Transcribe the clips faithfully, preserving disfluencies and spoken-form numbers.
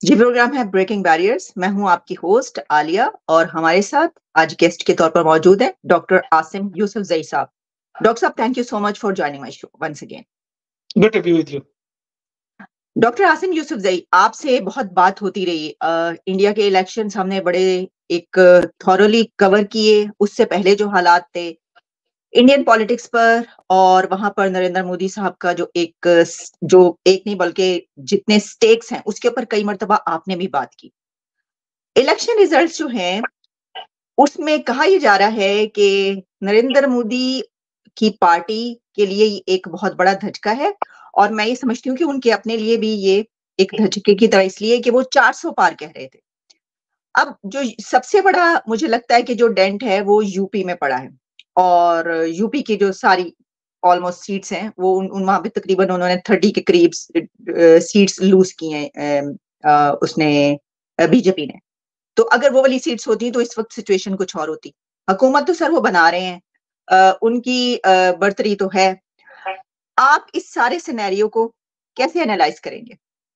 जी, programme है breaking barriers. मैं हूँ आपकी होस्ट आलिया और हमारे साथ आज गेस्ट के तौर पर मौजूद हैं डॉक्टर आसिम यूसुफजई साहब। डॉक्टर साहब, thank you so much for joining my show once again. Good to be with you. Doctor Asim Yousafzai, आपसे बहुत बात होती रही। अ, इंडिया के इलेक्शंस हमने बड़े एक थॉरोली कवर किए। उससे पहले जो हालात थे इंडियन पॉलिटिक्स पर, और वहां पर नरेंद्र मोदी साहब का जो एक जो एक नहीं बल्कि जितने स्टेक्स हैं उसके ऊपर कई मर्तबा आपने भी बात की। इलेक्शन रिजल्ट्स जो हैं उसमें कहा यह जा रहा है कि नरेंद्र मोदी की पार्टी के लिए ये एक बहुत बड़ा धचका है, और मैं ये समझती हूँ कि उनके अपने लिए भी ये एक धचके की तरह इसलिए कि वो चार सौ पार कह रहे थे। अब जो सबसे बड़ा मुझे लगता है कि जो डेंट है वो यूपी में पड़ा है, और यूपी की जो सारी ऑलमोस्ट सीट्स हैं वो उन, उन वहां पे तकरीबन उन्होंने तीस के करीब सीट्स लूज की हैं। अ, अ, उसने बीजेपी ने। तो अगर वो वाली सीट्स होती तो इस वक्त सिचुएशन कुछ और होती। हुकूमत तो सर वो बना रहे हैं, अ, उनकी अ, बर्तरी तो है। आप इस सारे सिनेरियो को कैसे एनालाइज करेंगे?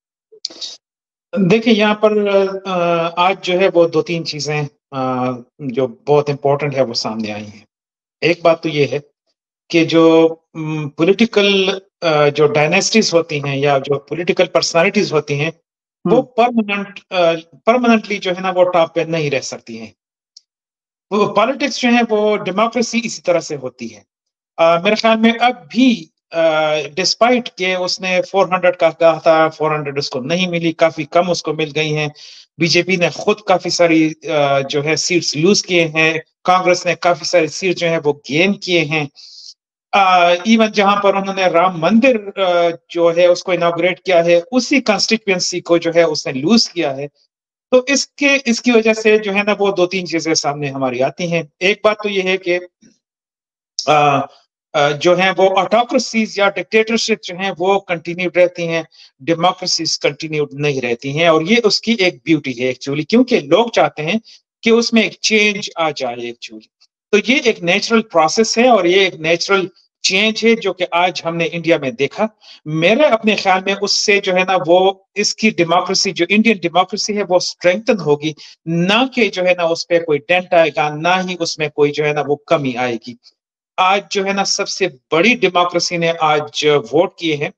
देखिए यहाँ पर अ, आज जो है वो दो तीन चीजें अ, जो बहुत इंपॉर्टेंट है वो सामने आई हैं। एक बात तो ये है कि जो पॉलिटिकल जो डायनेस्टीज होती हैं या जो पॉलिटिकल पर्सनालिटीज होती हैं वो परमानेंट परमानेंटली जो है ना वो टॉप पे नहीं रह सकती हैं। वो पॉलिटिक्स जो है वो डेमोक्रेसी इसी तरह से होती है। अ, मेरे ख्याल में अब भी डिस्पाइट के उसने चार सौ का कहा था, चार सौ उसको नहीं मिली, काफी कम उसको मिल गई हैं। बीजेपी ने खुद काफी सारी अ, जो है सीट्स लूज किए हैं, कांग्रेस ने काफी सारी सीट जो है वो गेन किए हैं। इवन जहां पर उन्होंने राम मंदिर अ, जो है उसको इनॉग्रेट किया है उसी कंस्टिट्यूएंसी को जो है उसने लूज किया है। तो इसके इसकी वजह से जो है ना वो दो तीन चीजें सामने हमारी आती हैं। एक बात तो ये है कि आ, आ, जो है वो ऑटोक्रेसीज या डिक्टेटरशिप जो है वो कंटिन्यूड रहती हैं, डेमोक्रेसीज कंटिन्यूड नहीं रहती हैं। और ये उसकी एक ब्यूटी है एक्चुअली, क्योंकि लोग चाहते हैं कि उसमें एक चेंज आ जाए एक्चुअली। तो ये एक नेचुरल प्रोसेस है और ये एक नेचुरल चेंज है जो कि आज हमने इंडिया में देखा। मेरे अपने ख्याल में उससे जो है ना वो इसकी डेमोक्रेसी, जो इंडियन डेमोक्रेसी है वो स्ट्रेंथन होगी, ना कि जो है ना उस पर कोई डेंट आएगा, ना ही उसमें कोई जो है ना वो कमी आएगी। आज जो है ना सबसे बड़ी डेमोक्रेसी ने आज वोट किए हैं।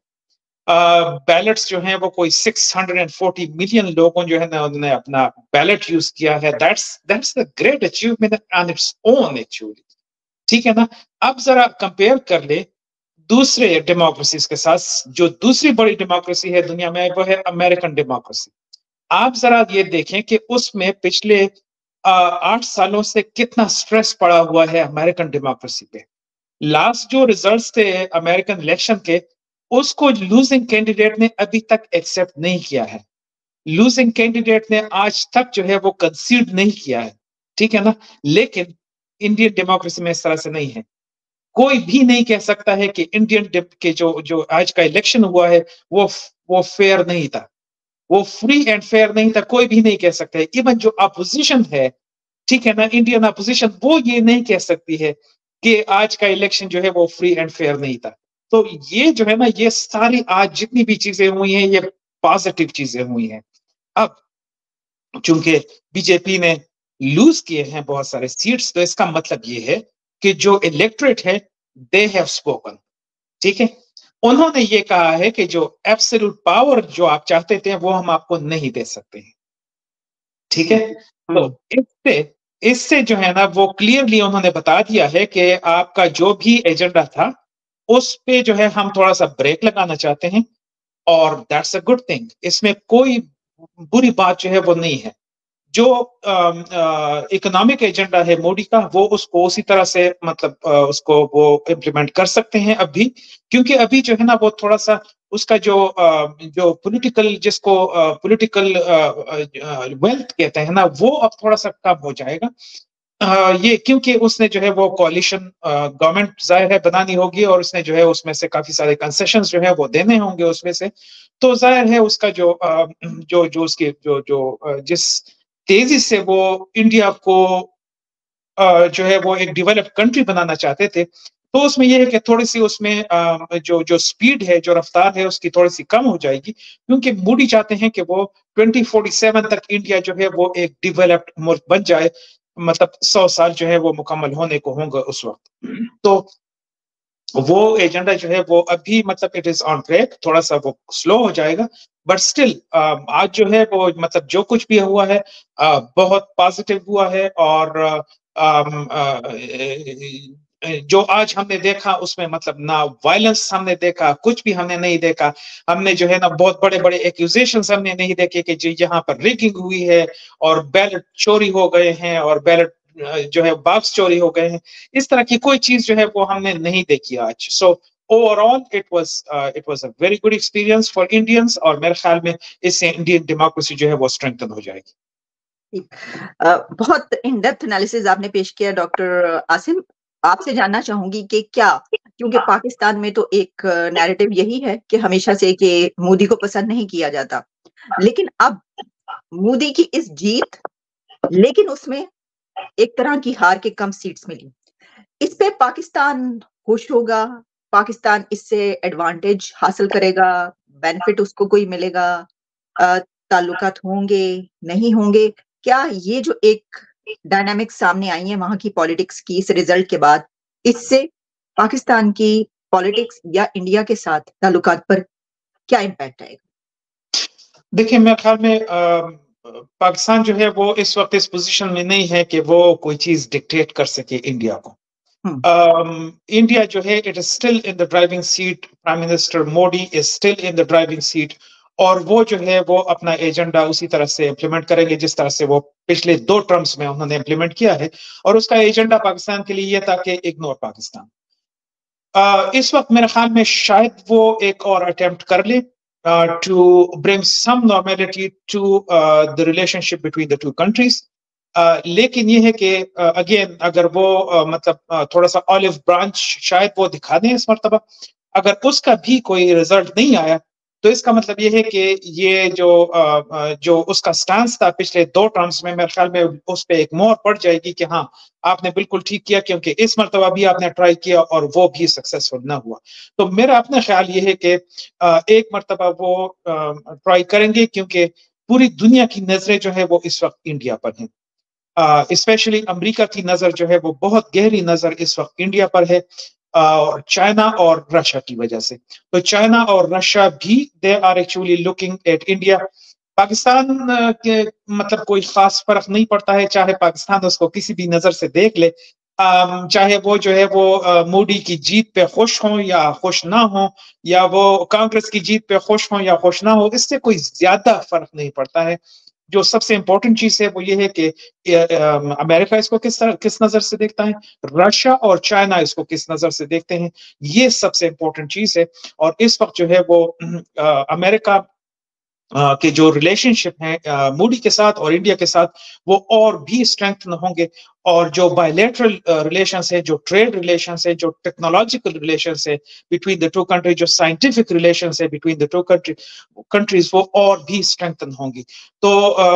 बैलेट्स जो हैं वो कोई छह सौ चालीस मिलियन लोगों जो है ना उन्होंने अपना बैलेट यूज किया है। That's that's the great achievement on its own actually. ठीक है ना। अब जरा कंपेयर कर ले दूसरे डेमोक्रेसीज के साथ। जो दूसरी बड़ी डेमोक्रेसी है दुनिया में वो है अमेरिकन डेमोक्रेसी। आप जरा ये देखें कि उसमें पिछले आठ सालों से कितना स्ट्रेस पड़ा हुआ है अमेरिकन डेमोक्रेसी पे। लास्ट जो रिजल्ट्स थे अमेरिकन इलेक्शन के, उसको लूजिंग कैंडिडेट ने अभी तक एक्सेप्ट नहीं किया है। लूजिंग कैंडिडेट ने आज तक जो है वो कंसीड नहीं किया है। ठीक है ना। लेकिन इंडियन डेमोक्रेसी में इस तरह से नहीं है। कोई भी नहीं कह सकता है कि इंडियन के जो जो आज का इलेक्शन हुआ है वो वो फेयर नहीं था, वो फ्री एंड फेयर नहीं था। कोई भी नहीं कह सकता है। इवन जो अपोजिशन है, ठीक है ना, इंडियन अपोजिशन, वो ये नहीं कह सकती है कि आज का इलेक्शन जो है वो फ्री एंड फेयर नहीं था। तो ये जो है ना ये सारी आज जितनी भी चीजें हुई हैं ये पॉजिटिव चीजें हुई हैं। अब चूंकि बीजेपी ने लूज किए हैं बहुत सारे सीट्स, तो इसका मतलब ये है कि जो इलेक्टोरेट है दे हैव स्पोकन। ठीक है। उन्होंने ये कहा है कि जो एब्सोल्यूट पावर जो आप चाहते थे वो हम आपको नहीं दे सकते हैं। ठीक है। तो इससे इससे जो है ना वो क्लियरली उन्होंने बता दिया है कि आपका जो भी एजेंडा था उस पे जो है हम थोड़ा सा ब्रेक लगाना चाहते हैं, और दैट्स अ गुड थिंग। इसमें कोई बुरी बात जो है वो नहीं है। जो इकोनॉमिक एजेंडा है मोदी का वो उसको उसी तरह से मतलब आ, उसको वो इम्प्लीमेंट कर सकते हैं अभी, क्योंकि अभी जो है ना वो थोड़ा सा उसका जो आ, जो पॉलिटिकल जिसको पॉलिटिकल वेल्थ कहते हैं ना वो अब थोड़ा सा कम हो जाएगा। आ, ये क्योंकि उसने जो है वो कोalition गवर्नमेंट जाहिर है बनानी होगी, और उसने जो है उसमें से काफी सारे कंसेशंस जो है वो देने होंगे उसमें से। तो जाहिर है उसका जो आ, जो जो उसके जो जो जिस तेजी से वो इंडिया को जो है वो एक डेवलप्ड कंट्री बनाना चाहते थे, تو اس میں یہ ہے کہ تھوڑی سی اس میں جو جو سپیڈ ہے, جو رفتار ہے, اس کی تھوڑی سی کم ہو جائے گی, کیونکہ مودی چاہتے ہیں کہ وہ ٹوئنٹی فورٹی سیون تک انڈیا جو ہے وہ ایک ڈیولپڈ ملک بن جائے, مطلب سو سال جو ہے وہ مکمل ہونے کو ہوں گے اس وقت. تو وہ ایجنڈا جو ہے وہ ابھی مطلب اٹ از آن ٹریک, تھوڑا سا وہ سلو ہو جائے گا, بٹ اسٹل آج جو ہے وہ مطلب جو کچھ بھی ہوا ہے بہت پازیٹیو ہوا ہے. اور جو آج ہم نے دیکھا اس میں مطلب نہ وائلنس ہم نے دیکھا, کچھ بھی ہم نے نہیں دیکھا. ہم نے جو ہے نا بہت بڑے بڑے ایکوزیشنز ہم نے نہیں دیکھے کہ جی یہاں پر ریگنگ ہوئی ہے اور بیلٹ چوری ہو گئے ہیں اور بیلٹ جو ہے باکس چوری ہو گئے ہیں. اس طرح کی کوئی چیز جو ہے وہ ہم نے نہیں دیکھی آج. So overall it was it was a very good experience for Indians, اور میرے خیال میں اس سے انڈین ڈیموکریسی جو ہے وہ اسٹرینتھن ہو جائے گی. بہت ان ڈیپتھ انالیسز آپ نے پیش کیا ڈاکٹر عاصم. آپ سے جاننا چاہوں گی کہ کیا, کیونکہ پاکستان میں تو ایک نیریٹو یہی ہے کہ ہمیشہ سے کہ مودی کو پسند نہیں کیا جاتا, لیکن اب مودی کی اس جیت, لیکن اس میں ایک طرح کی ہار کے کم سیٹس ملی, اس پہ پاکستان خوش ہوگا, پاکستان اس سے ایڈوانٹیج حاصل کرے گا, بینیفٹ اس کو کوئی ملے گا, تعلقات ہوں گے نہیں ہوں گے؟ کیا یہ جو ایک ڈائنامک سامنے آئی ہے وہاں کی پالیٹکس کی اس ریزلٹ کے بعد, اس سے پاکستان کی پالیٹکس یا انڈیا کے ساتھ تعلقات پر کیا امپیکٹ آئے گا؟ دیکھیں میرے خیال میں پاکستان جو ہے وہ اس وقت اس پوزیشن میں نہیں ہے کہ وہ کوئی چیز ڈکٹیٹ کر سکے انڈیا کو. انڈیا جو ہے it is still in the driving seat, prime minister Modi is still in the driving seat, اور وہ جو ہے وہ اپنا ایجنڈا اسی طرح سے امپلیمنٹ کریں گے جس طرح سے وہ پچھلے دو ٹرمز میں انہوں نے امپلیمنٹ کیا ہے. اور اس کا ایجنڈا پاکستان کے لیے یہ تھا کہ اگنور پاکستان. اس وقت میرے خیال میں شاید وہ ایک اور اٹیمپٹ کر لے to bring some normality to the relationship between the two countries. لیکن یہ ہے کہ اگین اگر وہ مطلب تھوڑا سا آلیو برانچ شاید وہ دکھا دیں اس مرتبہ, اگر اس کا بھی کوئی رزلٹ نہیں آیا تو اس کا مطلب یہ ہے کہ یہ جو جو اس کا سٹانس تھا پچھلے دو ٹرمز میں, میرے خیال میں اس پہ ایک مہر پڑ جائے گی کہ ہاں آپ نے بالکل ٹھیک کیا, کیونکہ اس مرتبہ بھی آپ نے ٹرائی کیا اور وہ بھی سکسیسفل نہ ہوا. تو میرا اپنا خیال یہ ہے کہ ایک مرتبہ وہ ٹرائی کریں گے, کیونکہ پوری دنیا کی نظریں جو ہے وہ اس وقت انڈیا پر ہیں. اسپیشلی امریکہ کی نظر جو ہے وہ بہت گہری نظر اس وقت انڈیا پر ہے, اور چائنا اور رشیا کی وجہ سے. تو چائنا اور رشیا بھی they are actually looking at India. Pakistan کے مطلب کوئی خاص فرق نہیں پڑتا ہے, چاہے پاکستان اس کو کسی بھی نظر سے دیکھ لے, چاہے وہ جو ہے وہ مودی کی جیت پہ خوش ہوں یا خوش نہ ہوں, یا وہ کانگریس کی جیت پہ خوش ہوں یا خوش نہ ہو, اس سے کوئی زیادہ فرق نہیں پڑتا ہے. جو سب سے امپورٹنٹ چیز ہے وہ یہ ہے کہ امریکہ اس کو کس طرح کس نظر سے دیکھتا ہے, رشیا اور چائنا اس کو کس نظر سے دیکھتے ہیں, یہ سب سے امپورٹنٹ چیز ہے. اور اس وقت جو ہے وہ امریکہ کے جو ریلیشن شپ ہیں مودی کے ساتھ اور انڈیا کے ساتھ وہ اور بھی اسٹرینتھن ہوں گے, اور جو بائیلیٹرل ریلیشنز ہے, جو ٹریڈ ریلیشنز ہے, جو ٹیکنالوجیکل ریلیشنز ہے بٹوین دا ٹو کنٹری, جو سائنٹیفک ریلیشنز ہے بٹوین دا ٹو کنٹریز, وہ اور بھی اسٹرینتھن ہوں گی. تو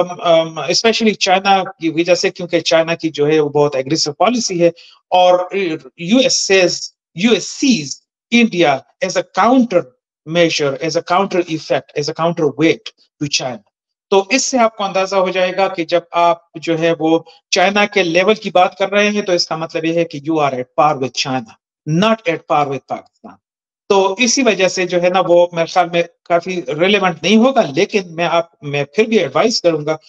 اسپیشلی چائنا کی وجہ سے, کیونکہ چائنا کی جو ہے وہ بہت ایگریسو پالیسی ہے, اور U S sees U S sees India as a counter measure, as a counter effect, as a counter weight to China. تو اس سے آپ کو اندازہ ہو جائے گا کہ جب آپ جو ہے وہ چائنا کے لیول کی بات کر رہے ہیں تو اس کا مطلب یہ ہے کہ you are at par with China, not at par with Pakistan. تو اسی وجہ سے جو ہے نا وہ میرے خیال میں کافی ریلیونٹ نہیں ہوگا. لیکن میں آپ میں پھر بھی ایڈوائز کروں گا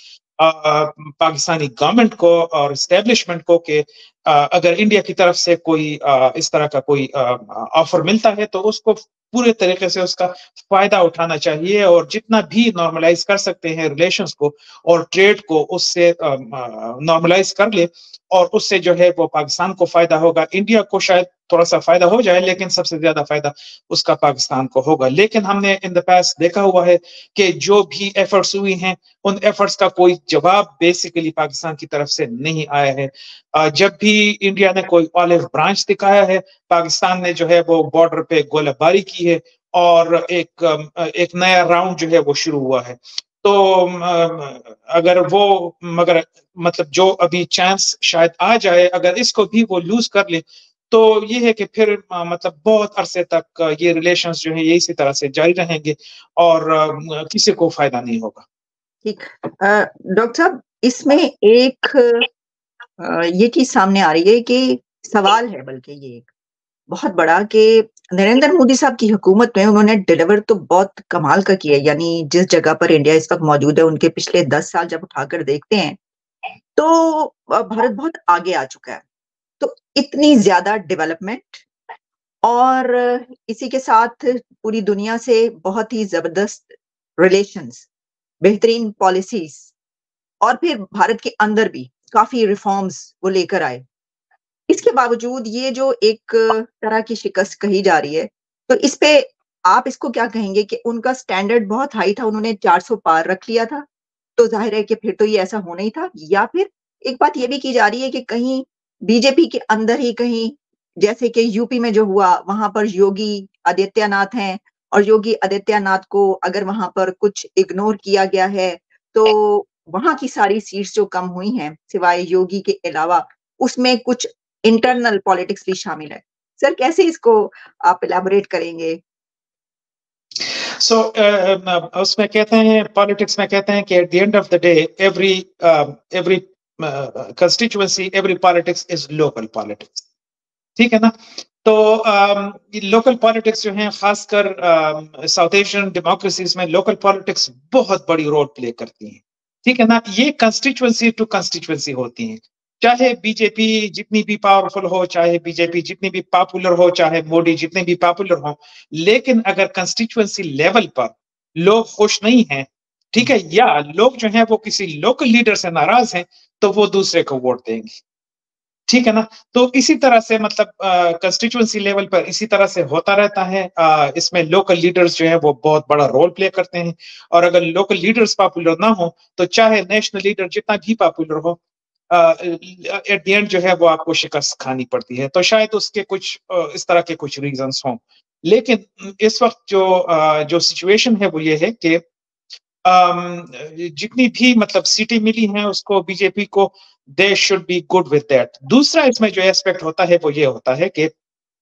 پاکستانی گورنمنٹ کو اور اسٹیبلشمنٹ کو کہ اگر انڈیا کی طرف سے کوئی اس طرح کا کوئی آفر ملتا ہے تو اس کو پورے طریقے سے اس کا فائدہ اٹھانا چاہیے, اور جتنا بھی نارملائز کر سکتے ہیں ریلیشنز کو اور ٹریڈ کو اس سے نارملائز کر لے, اور اس سے جو ہے وہ پاکستان کو فائدہ ہوگا. انڈیا کو شاید تھوڑا سا فائدہ ہو جائے, لیکن سب سے زیادہ فائدہ اس کا پاکستان کو ہوگا. لیکن ہم نے ان دا پاسٹ دیکھا ہوا ہے کہ جو بھی ایفرٹس ہوئی ہیں ان ایفرٹس کا کوئی جواب بیسیکلی پاکستان کی طرف سے نہیں آیا ہے. جب بھی انڈیا نے کوئی آلیو برانچ دکھایا ہے, پاکستان نے جو ہے وہ بارڈر پہ گولہ باری کی ہے, اور ایک ایک نیا راؤنڈ جو ہے وہ شروع ہوا ہے. تو اگر وہ مگر مطلب جو ابھی چانس شاید آ جائے, اگر اس کو بھی وہ لوز کر لے تو یہ ہے کہ پھر مطلب بہت عرصے تک یہ ریلیشنز جو ہیں یہ اسی طرح سے جاری رہیں گے اور کسی کو فائدہ نہیں ہوگا. ٹھیک ڈاکٹر صاحب، اس میں ایک یہ چیز سامنے آ رہی ہے کہ سوال ہے، بلکہ یہ ایک بہت بڑا، کہ نریندر مودی صاحب کی حکومت میں انہوں نے ڈیلیور تو بہت کمال کا کیا. یعنی جس جگہ پر انڈیا اس وقت موجود ہے، ان کے پچھلے دس سال جب اٹھا کر دیکھتے ہیں تو بھارت بہت آگے آ چکا ہے. تو اتنی زیادہ ڈیولپمنٹ اور اسی کے ساتھ پوری دنیا سے بہت ہی زبردست ریلیشنز، بہترین پالیسیز، اور پھر بھارت کے اندر بھی کافی ریفارمز وہ لے کر آئے. اس کے باوجود یہ جو ایک طرح کی شکست کہی جا رہی ہے، تو اس پہ آپ اس کو کیا کہیں گے کہ ان کا سٹینڈرڈ بہت ہائی تھا، انہوں نے چار سو پار رکھ لیا تھا، تو ظاہر ہے کہ پھر تو یہ ایسا ہونا ہی تھا؟ یا پھر ایک بات یہ بھی کی جا رہی ہے کہ کہیں بی جے پی کے اندر ہی کہیں، جیسے کہ یو پی میں جو ہوا، وہاں پر یوگی آدتیہ ناتھ ہیں، اور یوگی آدتیہ ناتھ کو اگر وہاں پر کچھ اگنور کیا گیا ہے تو وہاں کی ساری سیٹس جو کم ہوئی ہیں سوائے یوگی کے علاوہ، اس میں کچھ انٹرنل پالیٹکس بھی شامل ہے. سر کیسے اس کو آپ الیبوریٹ کریں گے؟ سو اس میں کہتے ہیں، پالیٹکس میں کہتے ہیں کہ at the end of the day every every constituency, every politics is local politics. ٹھیک ہے نا؟ تو لوکل پالیٹکس جو ہیں، خاص کر ساؤتھ ایشین ڈیموکریسیز میں لوکل پالیٹکس بہت بڑی رول پلے کرتی ہیں. ٹھیک ہے نا؟ یہ کنسٹیچوئنسی ٹو کنسٹیچوئنسی ہوتی ہیں. چاہے بی جے پی جتنی بھی پاورفل ہو، چاہے بی جے پی جتنی بھی پاپولر ہو، چاہے مودی جتنے بھی پاپولر ہوں، لیکن اگر کنسٹیچوئنسی لیول پر لوگ خوش نہیں ہیں، ٹھیک ہے، یا لوگ جو ہیں وہ کسی لوکل لیڈر سے ناراض ہیں، تو وہ دوسرے کو ووٹ دیں گے. ٹھیک ہے نا؟ تو اسی طرح سے مطلب کنسٹیچوئنسی لیول پر اسی طرح سے ہوتا رہتا ہے. اس میں لوکل لیڈرز جو ہیں وہ بہت بڑا رول پلے کرتے ہیں، اور اگر لوکل لیڈرز پاپولر نہ ہوں تو چاہے نیشنل لیڈر جتنا بھی پاپولر ہو، ایٹ دی اینڈ جو ہے وہ آپ کو شکست کھانی پڑتی ہے. تو شاید اس کے کچھ اس طرح کے کچھ ریزنز ہوں، لیکن اس وقت جو جو سچویشن ہے وہ یہ ہے کہ جتنی بھی مطلب سیٹیں ملی ہیں اس کو بی جے پی کو، they should be good with that. دوسرا اس میں جو ایسپیکٹ ہوتا ہے وہ یہ ہوتا ہے کہ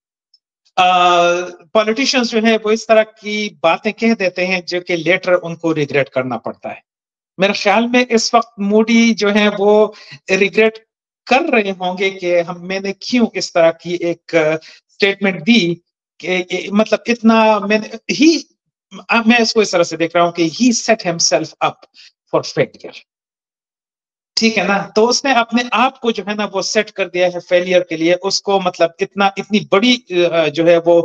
پولیٹیشنز جو ہیں وہ اس طرح کی باتیں کہہ دیتے ہیں جو کہ لیٹر ان کو ریگریٹ کرنا پڑتا ہے. میرے خیال میں اس وقت مودی جو ہیں وہ ریگریٹ کر رہے ہوں گے کہ ہم میں نے کیوں اس طرح کی ایک اسٹیٹمنٹ دی، کہ مطلب اتنا میں ہی میں اس کو اس طرح سے دیکھ رہا ہوں کہ he set himself up for failure. ٹھیک ہے نا؟ تو اس نے اپنے آپ کو جو ہے نا وہ سیٹ کر دیا ہے فیلئر کے لیے. اس کو مطلب اتنا اتنی بڑی جو ہے وہ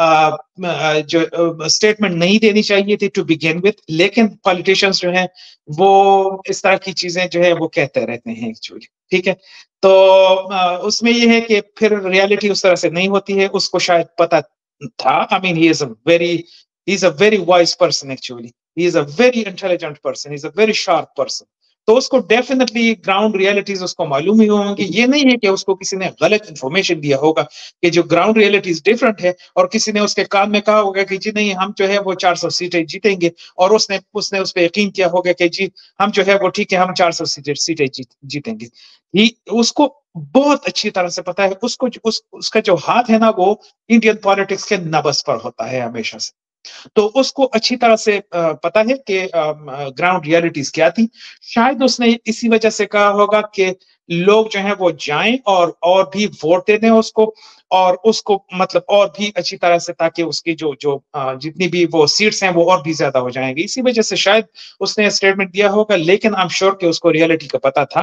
جو اسٹیٹمنٹ نہیں دینی چاہیے تھی ٹو بگن وتھ، لیکن پولیٹیشنز جو ہیں وہ اس طرح کی چیزیں جو ہے وہ کہتے رہتے ہیں ایکچولی. ٹھیک ہے، تو اس میں یہ ہے کہ پھر ریالٹی اس طرح سے نہیں ہوتی ہے. اس کو شاید پتا تھا. I mean he is a very he is a very wise person actually. He is a very intelligent person. He is a very sharp person. تو اس کو ڈیفینیٹلی گراؤنڈ ریئلٹیز اس کو معلوم ہی ہوں گی. یہ نہیں ہے کہ اس کو کسی نے غلط انفارمیشن دیا ہوگا کہ جو گراؤنڈ ریئلٹیز ڈفرنٹ ہے، اور کسی نے اس کے کان میں کہا ہوگا کہ جی نہیں ہم جو ہے وہ چار سو سیٹیں جیتیں گے، اور اس نے اس نے اس پہ یقین کیا ہوگا کہ جی ہم جو ہے وہ ٹھیک ہے ہم چار سو سیٹیں جیتیں گے. یہ اس کو بہت اچھی طرح سے پتا ہے. اس کو اس, اس کا جو ہاتھ ہے نا وہ انڈین پالیٹکس کے نبض پر ہوتا ہے ہمیشہ سے. تو اس کو اچھی طرح سے پتا ہے کہ گراؤنڈ ریئلٹیز کیا تھی. شاید اس نے اسی وجہ سے کہا ہوگا کہ لوگ جو ہیں وہ جائیں اور اور بھی ووٹ دے دیں اس کو، اور اس کو مطلب اور بھی اچھی طرح سے، تاکہ اس کی جو جو جتنی بھی وہ سیٹس ہیں وہ اور بھی زیادہ ہو جائیں گی. اسی وجہ سے شاید اس نے اسٹیٹمنٹ دیا ہوگا، لیکن آئی ایم شیور کہ اس کو ریئلٹی کا پتا تھا.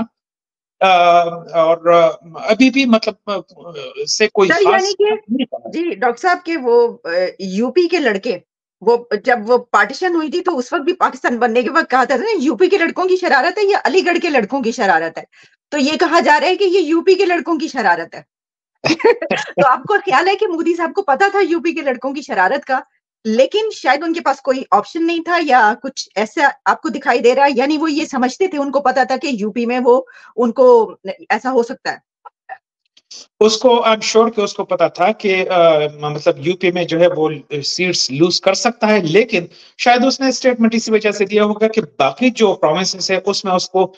اور ابھی بھی مطلب سے کوئی خاص جی ڈاکٹر صاحب کے وہ یو پی کے لڑکے، وہ جب وہ پارٹیشن ہوئی تھی تو اس وقت بھی پاکستان بننے کے وقت کہا تھا نا یو پی کے لڑکوں کی شرارت ہے یا علی گڑھ کے لڑکوں کی شرارت ہے. تو یہ کہا جا رہا ہے کہ یہ یو پی کے لڑکوں کی شرارت ہے. تو آپ کو خیال ہے کہ مودی صاحب کو پتا تھا یو پی کے لڑکوں کی شرارت کا، لیکن شاید ان کے پاس کوئی آپشن نہیں تھا، یا کچھ ایسا آپ کو دکھائی دے رہا ہے؟ یعنی وہ یہ سمجھتے تھے، ان کو پتا تھا کہ یو پی میں وہ ان کو ایسا ہو سکتا ہے. اس کو آئی ایم شیور کہ اس کو پتا تھا کہ مطلب یو پی میں جو ہے وہ سیٹس لوز کر سکتا ہے، لیکن شاید اس نے اسٹیٹمنٹ اسی وجہ سے دیا ہوگا کہ باقی جو پروونسز ہے اس میں اس کو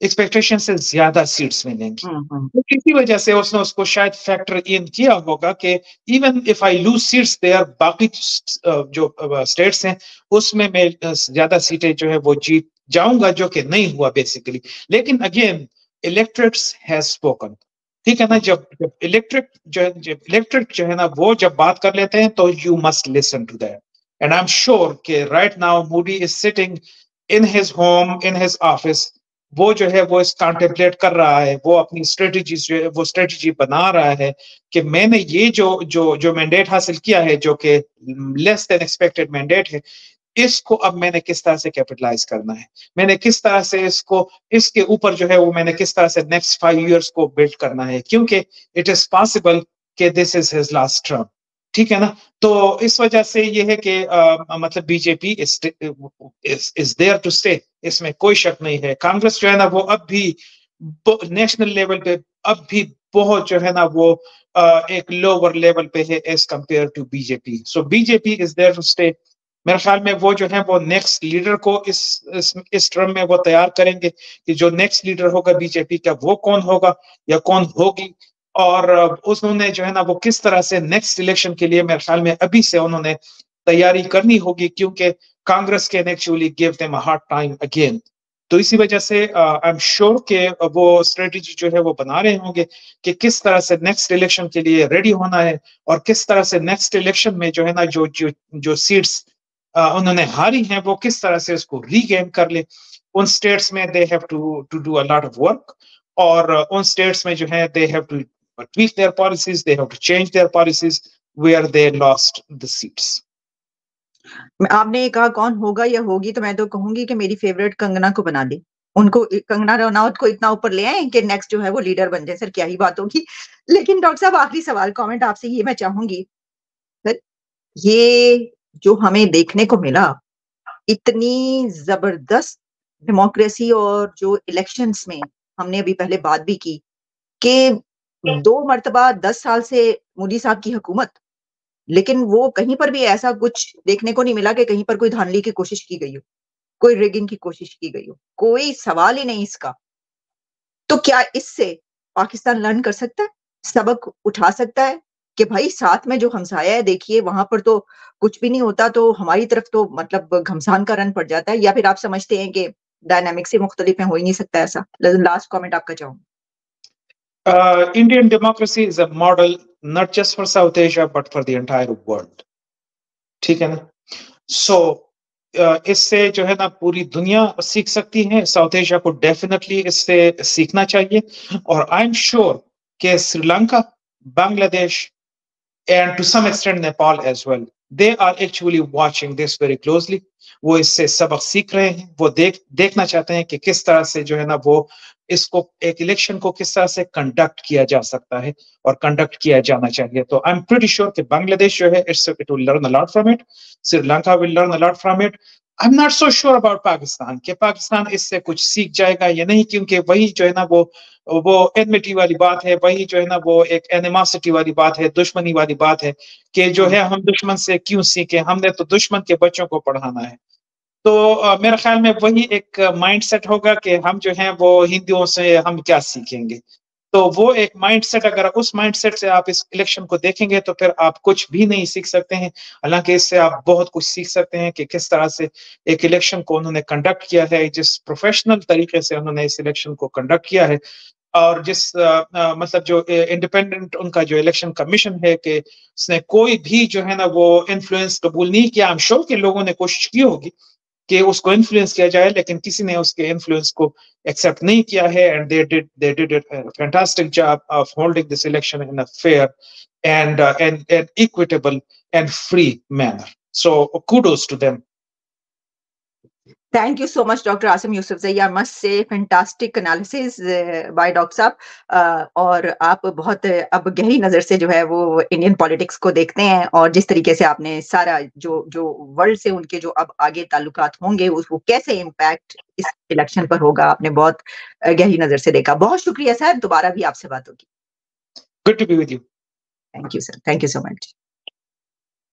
एक्सपेक्टेशन से ज्यादा सीट्स मिलेंगी। हम्म, हम्म, तो इसी वजह से उसने उसको शायद फैक्टर इन किया होगा कि even if I lose seats there, बाकी अ, जो स्टेट्स हैं उसमें मैं अ, ज्यादा सीटें जो है वो जीत जाऊंगा, जो कि नहीं हुआ बेसिकली। लेकिन अगेन इलेक्ट्रेट्स हैज स्पोकन, ठीक है ना। जब जब इलेक्ट्रिक जो जब इलेक्ट्रिक जो है ना वो जब बात कर लेते हैं तो you must listen to that. And I am sure कि right now Modi is sitting in his home, in his office, वो जो है वो इस कॉन्टेम्पलेट कर रहा है, वो अपनी स्ट्रेटजी जो है वो स्ट्रेटजी बना रहा है कि मैंने ये जो जो जो मैंडेट हासिल किया है, जो कि लेस देन एक्सपेक्टेड मैंडेट है, इसको अब मैंने किस तरह से कैपिटलाइज करना है, मैंने किस तरह से इसको इसके ऊपर जो है वो मैंने किस तरह से नेक्स्ट फाइव इयर्स को बिल्ड करना है, क्योंकि इट इज पॉसिबल कि this is his last term, ठीक है ना। तो इस वजह से ये है कि uh, मतलब BJP is is there to stay, इसमें कोई शक नहीं है। कांग्रेस जो है ना वो अब भी नेशनल लेवल पे अब भी बहुत जो है ना वो uh, एक लोअर लेवल पे है as compare to BJP. So BJP is there to stay. मेरे ख्याल में वो जो है वो नेक्स्ट लीडर को इस इस, इस टर्म में वो तैयार करेंगे कि जो नेक्स्ट लीडर होगा बीजेपी का वो कौन होगा या कौन होगी, और उन्होंने जो है ना वो किस तरह से नेक्स्ट इलेक्शन के लिए मेरे ख्याल में अभी से उन्होंने तैयारी करनी होगी, क्योंकि Congress can actually give them a hard time again. तो इसी वजह से आई एम श्योर कि वो स्ट्रेटजी जो है वो बना रहे होंगे कि किस तरह से नेक्स्ट इलेक्शन के लिए रेडी होना है, और किस तरह से नेक्स्ट इलेक्शन में जो है ना जो जो जो सीट्स Uh, उन्होंने हारी हैं वो किस तरह से उसको रीगेन कर ले। उन स्टेट्स में they have to to do a lot of work, और uh, उन स्टेट्स में जो है they have to tweak their policies, they have to change their policies where they lost the seats. आपने कहा कौन होगा या होगी, तो मैं तो कहूंगी कि मेरी फेवरेट कंगना को बना दे, उनको कंगना रनौत को इतना ऊपर ले आए कि नेक्स्ट जो है वो लीडर बन जाए। सर क्या ही बात होगी। लेकिन डॉक्टर साहब आखिरी सवाल कमेंट आपसे ये मैं चाहूंगी, सर ये जो हमें देखने को मिला इतनी जबरदस्त डेमोक्रेसी, और जो इलेक्शंस में हमने अभी पहले बात भी की कि दो मर्तबा दस साल से मोदी साहब की हुकूमत, लेकिन वो कहीं पर भी ऐसा कुछ देखने को नहीं मिला कि कहीं पर कोई धांधली की कोशिश की गई हो, कोई रिगिंग की कोशिश की गई हो, कोई सवाल ही नहीं इसका। तो क्या इससे पाकिस्तान लर्न कर सकता है, सबक उठा सकता है कि भाई साथ में जो हमसाया है देखिए वहां पर तो कुछ भी नहीं होता, तो हमारी तरफ तो मतलब घमसान का रन पड़ जाता है, या फिर आप समझते हैं कि डायनामिक से मुख्तलिफ है, हो ही नहीं सकता ऐसा? लास्ट कमेंट आपका चाहूंगा। Uh, Indian democracy is a model not just for South Asia but for the entire world, ठीक है ना। सो so, इससे जो है ना पूरी दुनिया सीख सकती है, साउथ एशिया को डेफिनेटली इससे सीखना चाहिए। और आई एम श्योर कि Sri Lanka, Bangladesh and to some extent Nepal as well, they are actually watching this very closely. वो इससे सबक सीख रहे हैं, वो देख देखना चाहते हैं कि किस तरह से जो है ना वो इसको एक इलेक्शन को किस तरह से कंडक्ट किया जा सकता है और कंडक्ट किया जाना चाहिए। तो आई एम प्रीटी श्योर कि बांग्लादेश जो है it's it will learn a lot from it, Sri Lanka will learn a lot from it. I am not so sure about Pakistan कि पाकिस्तान इससे कुछ सीख जाएगा या नहीं, क्योंकि वही जो है ना वो वो एनमिटी वाली बात है, वही जो है ना वो एक एनिमोसिटी वाली बात है, दुश्मनी वाली बात है कि जो है हम दुश्मन से क्यों सीखे, हमने तो दुश्मन के बच्चों को पढ़ाना है। तो uh, मेरे ख्याल में वही एक माइंड सेट होगा कि हम जो है वो हिंदुओं से हम क्या सीखेंगे। तो वो एक माइंड सेट, अगर उस माइंड सेट से आप इस इलेक्शन को देखेंगे तो फिर आप कुछ भी नहीं सीख सकते हैं। हालांकि इससे आप बहुत कुछ सीख सकते हैं कि किस तरह से एक इलेक्शन को उन्होंने कंडक्ट किया है, जिस प्रोफेशनल तरीके से उन्होंने इस इलेक्शन को कंडक्ट किया है, और जिस आ, आ, मतलब जो इंडिपेंडेंट उनका जो इलेक्शन कमीशन है कि उसने कोई भी जो है ना वो इन्फ्लुएंस कबूल नहीं किया। आई एम श्योर कि लोगों ने कोशिश की होगी कि उसको इन्फ्लुएंस किया जाए, लेकिन किसी ने उसके इन्फ्लुएंस को एक्सेप्ट नहीं किया है। And they did they did a fantastic job of holding this election in a fair and and and equitable and free manner. So kudos to them. Thank you so much, Doctor Asim Yousafzai. I must say, fantastic analysis uh, by Doctor साहब। uh, और आप बहुत अब गहरी नजर से जो है वो इंडियन पॉलिटिक्स को देखते हैं, और जिस तरीके से आपने सारा जो जो वर्ल्ड से उनके जो अब आगे ताल्लुकात होंगे उस वो कैसे इम्पैक्ट इस इलेक्शन पर होगा, आपने बहुत गहरी नजर से देखा। बहुत शुक्रिया सर, दोबारा भी आपसे बात होगी। Good to be with you. Thank you, sir. Thank you so much.